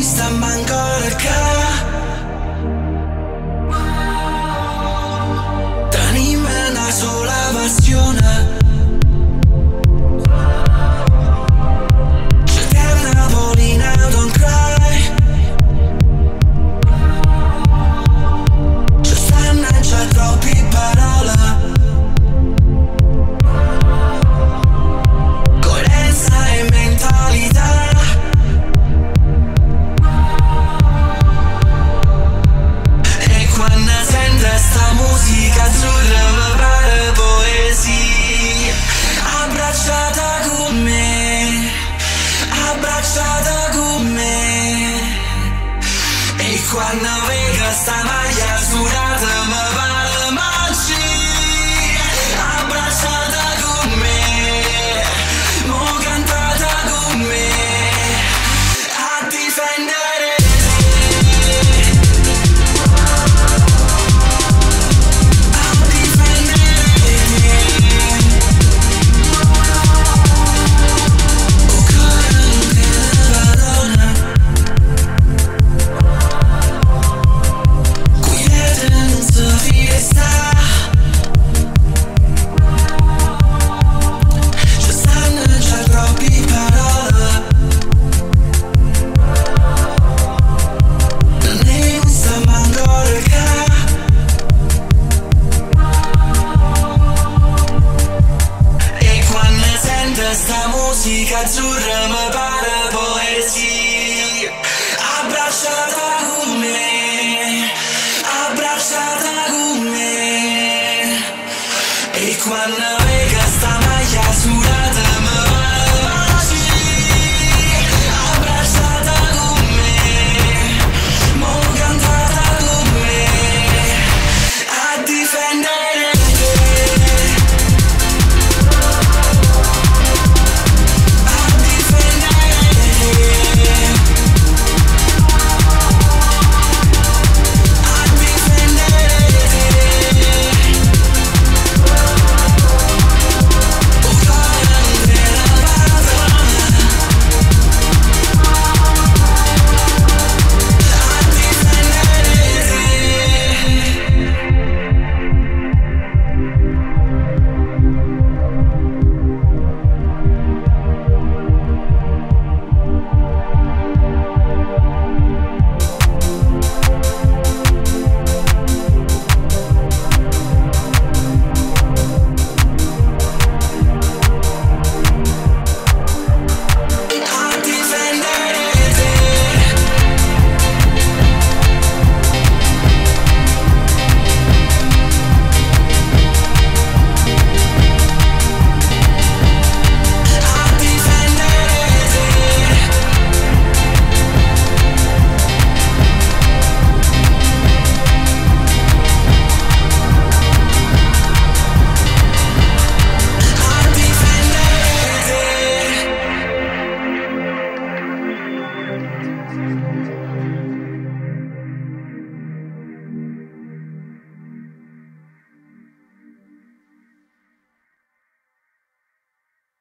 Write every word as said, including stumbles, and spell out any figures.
noi stiamo ancora qua. Tenim una sola passione, cerchiamo Napoli, now don't cry. Ci stanno già troppi parole, coerenza e mentalità. E quando sento sta musica azzurra mi pare poesia. Abbracciata con me, abbracciata con me. E quando vedo sta maglia sudata mi pare magia. Abbracciata con me, mo cantata con me, a difendere te, a difendere te. Oh cara, non te ne padrone, qui vede non si fiesta. Ci stanno già troppi parole, non ne stiamo ancora qua. E quando sento sta musica azzurra mi pare poesia. Abbracciata con me, abbracciata con me. E quando